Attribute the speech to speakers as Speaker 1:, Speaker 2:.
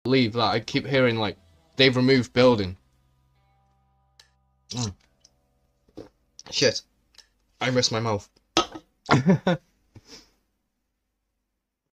Speaker 1: believe that I keep hearing, like, they've removed building. Shit. I missed my mouth.